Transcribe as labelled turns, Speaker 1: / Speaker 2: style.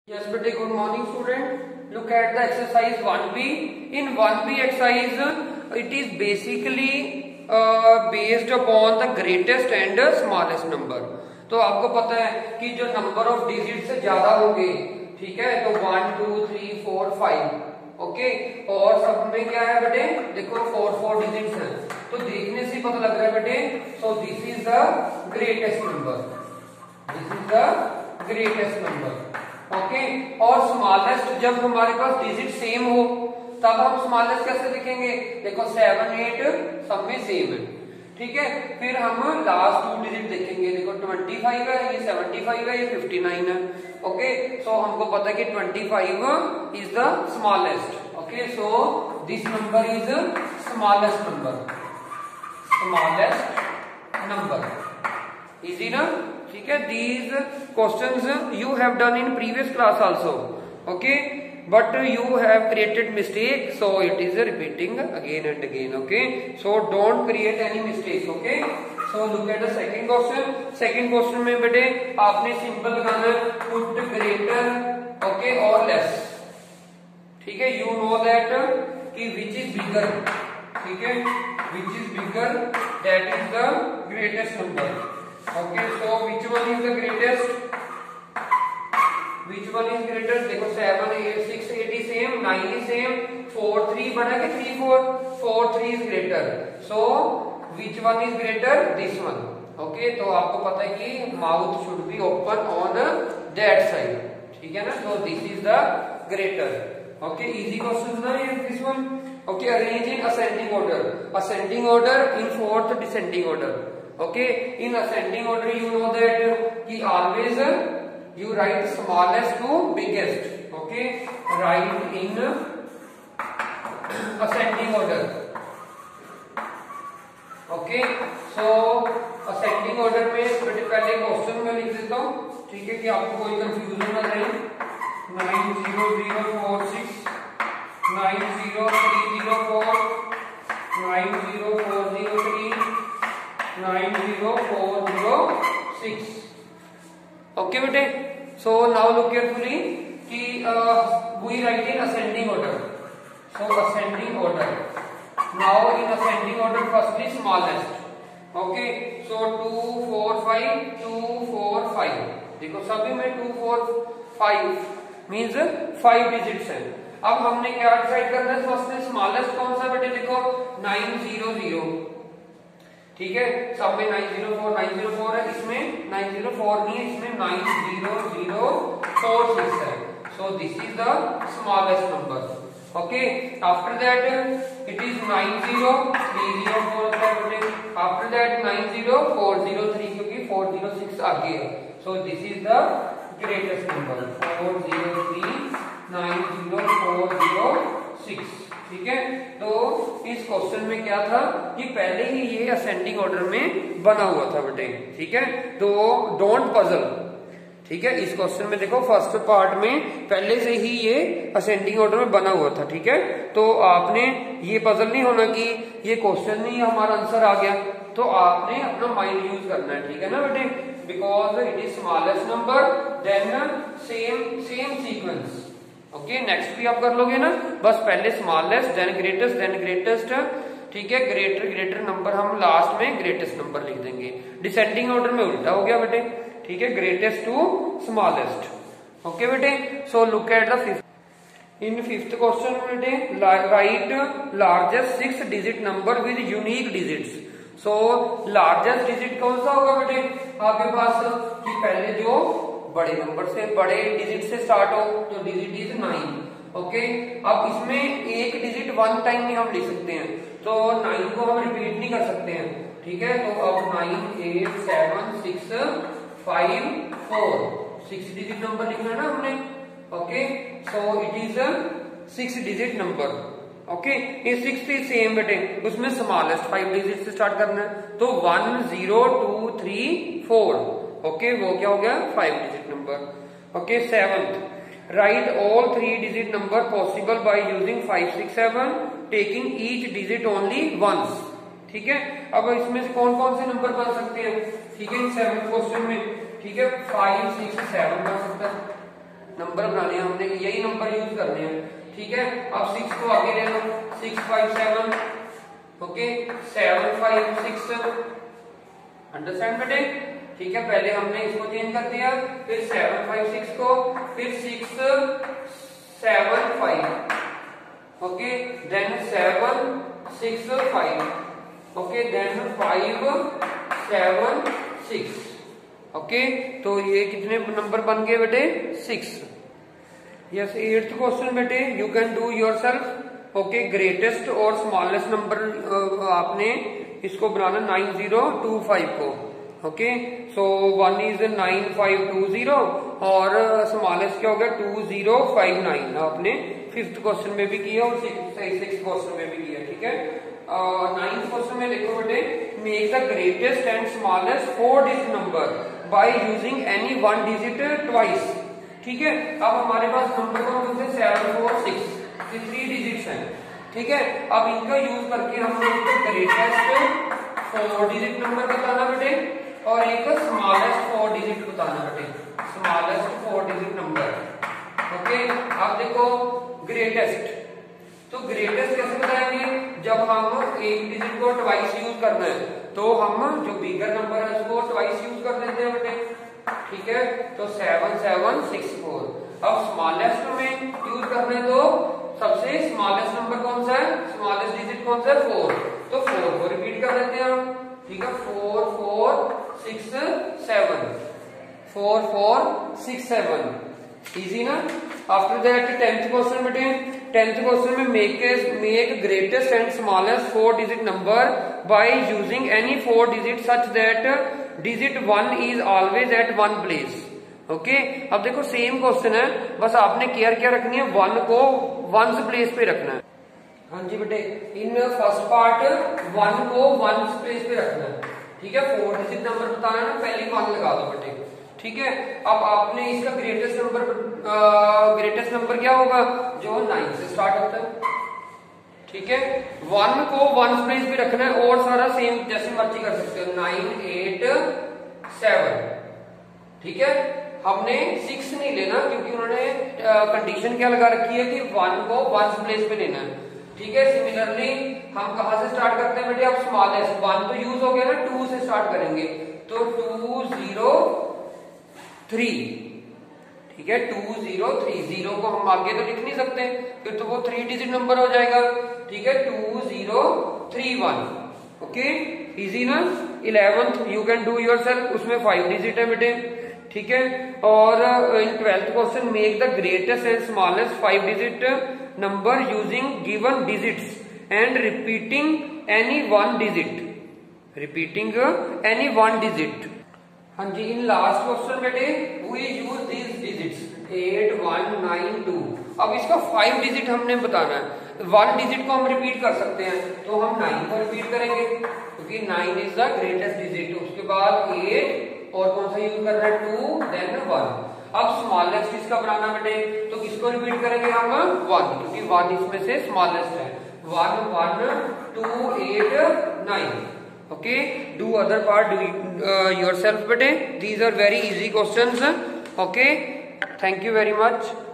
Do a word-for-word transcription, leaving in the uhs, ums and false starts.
Speaker 1: Yes, beta. Good morning, student. Look at the exercise one B. In one B exercise, it is basically uh, based upon the greatest and smallest number. तो आपको पता है कि जो number of digit से ज्यादा होंगे, ठीक है, तो one two three four five, okay, और सब में क्या है बेटे, देखो फोर फोर डिजिट्स हैं, तो देखने से पता लग रहा है बेटे, so this is the greatest number, this is the greatest number, okay. और स्मॉलेस्ट जब हमारे पास डिजिट सेम हो तब हम स्मॉलेस्ट कैसे लिखेंगे, देखो सेवन एट सब में सेम है, ठीक है। फिर हम लास्ट टू डिजिट देखेंगे, देखो ट्वेंटी फाइव है, ये सेवेंटी फाइव है, ये फिफ्टी नाइन है, ओके। सो हमको पता है कि twenty five is the smallest, okay. So this number is smallest number, smallest number, easy ना, ठीक है। These questions you have done in previous class also, okay, but you have created mistake, so it is repeating again and again, okay. So don't create any mistakes, okay. So look at the second question. Second question में बेटे आपने simple लगाना है put greater, okay, or less, ठीक है। You know that कि which is bigger, ठीक है, which is bigger, that is the greatest number, okay. So which one is the greatest? Which one is greater? देखो seven eight six eight is same, nine is same, four three बना के three four, four three is greater. So which one is greater? This one. Okay, तो आपको पता है कि mouth should be open on that side, ठीक है ना। So this is the greater. Okay, easy question ना ये this one. Okay, arrange in ascending order. Ascending order in fourth descending order. Okay, in ascending order you know that कि always you write smallest to biggest, okay. Write in ascending order, okay. So ascending order में बेटे पहले question में लिख देता हूँ, ठीक है, कि आपको कोई कंफ्यूजन ना रहे। Nine zero zero four six, nine zero three zero four, nine zero four zero three, nine zero four zero six, okay बेटे। So now look carefully कि uh, we write in ascending order. So ascending order. Now in ascending order firstly smallest. Okay. So two four five, two four five. देखो सभी में two four five means five digits है। अब हमने क्या decide करना है, फर्स्ट में स्मॉलेस्ट कौन सा बेटे, देखो नाइन जीरो जीरो, ठीक है, सब में nine zero four nine zero four है, इसमें नाइन जीरो फोर नहीं है, इसमें nine zero zero four six है। So this is the smallest number, okay. After that it is nine zero three zero four, after that nine zero four zero three, क्योंकि four zero six आगे है। So this is the greatest number, four zero three nine zero four zero six, ठीक है। तो इस question में क्या था कि पहले ही ये असेंडिंग ऑर्डर में बना हुआ था बेटे, ठीक है। तो डोंट पजल, ठीक है। इस क्वेश्चन में देखो फर्स्ट पार्ट में पहले से ही ये असेंडिंग ऑर्डर में बना हुआ था, ठीक है। तो आपने ये पजल नहीं होना कि ये क्वेश्चन नहीं हमारा आंसर आ गया, तो आपने अपना माइंड यूज करना है, ठीक है ना बेटे। Because it is smallest number then same same sequence, okay. Next भी आप कर लोगे ना, बस पहले smallest then greatest then greatest, ठीक है। ग्रेटर ग्रेटर नंबर हम लास्ट में ग्रेटेस्ट नंबर लिख देंगे। डिसेंडिंग ऑर्डर में उल्टा हो गया बेटे, ठीक है, ग्रेटेस्ट टू स्मॉलेस्ट, ओके बेटे। So look at the fifth. In fifth question बेटे write largest six digit number with unique digits. So largest digit कौन सा होगा बेटे आपके पास, कि पहले जो बड़े नंबर से बड़े डिजिट से स्टार्ट हो, तो डिजिट इज नाइन, ओके। अब इसमें एक डिजिट वन टाइम में हम लिख सकते हैं, तो नाइन को हम रिपीट नहीं कर सकते हैं, ठीक है। तो अब nine eight seven six five four, six digit number लिखना है ना हमने, okay. So it is six digit number, okay. ये सिक्स इज सेम बेटे, उसमें स्मॉलेस्ट फाइव डिजिट से स्टार्ट करना है, तो one zero two three four, okay, वो क्या हो गया five digit number, okay. Seventh write all three digit number possible by using five six seven taking each digit only once, ठीक है। अब इसमें से कौन कौन से नंबर बन सकते हैं, ठीक है, सेवन क्वेश्चन में, ठीक है, फाइव सिक्स सेवन बन सकता है, नंबर बनाने हैं, हमने यही नंबर यूज करने हैं, ठीक है। अब सिक्स को आगे ले लो, six five seven, okay, seven five six, understand बेटे, ठीक है। पहले हमने इसको चेंज कर दिया, फिर सेवन फाइव सिक्स को, फिर six seven five, okay, then seven six five, okay, then five seven six, okay. तो ये कितने नंबर बन गए बेटे? सिक्स। यस, एट्थ क्वेश्चन बेटे, you can do yourself, okay. Greatest और स्मॉलेस्ट नंबर आपने इसको बनाना नाइन जीरो टू फाइव को, okay. So one is nine five two zero और स्मॉलेस्ट क्या हो गया? Two zero five nine. आपने फिफ्थ क्वेश्चन में भी किया और सिक्स क्वेश्चन में भी किया, ठीक है। नाइन्थ क्वेश्चन में देखो बेटे, make the greatest and smallest four digit number by using any one digit twice, ठीक है। अब हमारे पास नंबर कौन से? सेवन फोर सिक्स, ये थ्री डिजिट्स हैं, ठीक है। अब इनका यूज करके हम ग्रेटेस्ट फोर डिजिट नंबर बताना बेटे और एक स्मॉलेस्ट फोर डिजिट बताना बेटे, smallest four digit number, okay. अब देखो ग्रेटेस्ट, तो ग्रेटेस्ट कैसे बताएंगे? जब हम एक डिजिट को ट्वाइस यूज करना है तो हम जो बिगर नंबर है उसको ट्वाइस यूज कर देते हैं बेटे, ठीक है। तो सेवन सेवन सिक्स फोर। अब स्मॉलेस्ट में यूज करना है तो सबसे स्मॉलेस्ट नंबर कौन सा है? स्मॉलेस्ट डिजिट कौन सा है? फोर। तो फोर को रिपीट कर देते हैं हम, ठीक है। Four four six seven, four four six seven, easy ना। आफ्टर दैट टेंथ क्वेश्चन बेटे, टेंथ क्वेश्चन में make make greatest and smallest four digit number by using any four digit such that digit one is always at one place, okay. अब देखो same question है, बस आपने care क्या रखनी है? वन को वंस प्लेस पे रखना है। हाँ जी बेटे, इन फर्स्ट पार्ट वन को वंस प्लेस पे रखना है, ठीक है। फोर डिजिट नंबर बताना है, पहली वन लगा दो बेटे, ठीक है। अब आपने इसका ग्रेटेस्ट नंबर, ग्रेटेस्ट नंबर क्या होगा? जो नाइन से स्टार्ट होता है, ठीक है। वन को वन प्लेस पे रखना है और सारा सेम जैसे मर्जी कर सकते हो, नाइन एट सेवन, ठीक है। हमने सिक्स नहीं लेना क्योंकि उन्होंने कंडीशन क्या लगा रखी है कि वन को वन प्लेस पे लेना है, ठीक है। सिमिलरली हम कहां से स्टार्ट करते हैं बेटे? अब स्मॉलेस्ट, वन तो यूज हो गया ना, टू से स्टार्ट करेंगे, तो टू जीरो थ्री, ठीक है। टू जीरो थ्री, जीरो को हम आगे तो लिख नहीं सकते, फिर तो वो थ्री डिजिट नंबर हो जाएगा, ठीक है। Two zero three one, okay, easy ना। Eleventh you can do yourself, उसमें फाइव डिजिट है बेटे, ठीक है। और in twelfth question make the greatest and smallest five digit number using given digits and repeating any one digit, repeating any one digit. हाँ जी, in last question बेटे we use these digits eight one nine two. अब इसका five digit हमने बताना है, one digit को हम रिपीट कर सकते हैं तो हम नाइन को रिपीट करेंगे क्योंकि nine is the greatest digit. उसके बाद एट और कौन सा यूज कर रहे हैं? Two, then one. अब स्मॉलेस्ट इसका बनाना बेटे तो किसको रिपीट करेंगे हम? वन, क्योंकि वन इसमें से स्मॉलेस्ट है। One one two eight nine, okay, do other part, do uh, yourself bete, these are very easy questions, okay, thank you very much.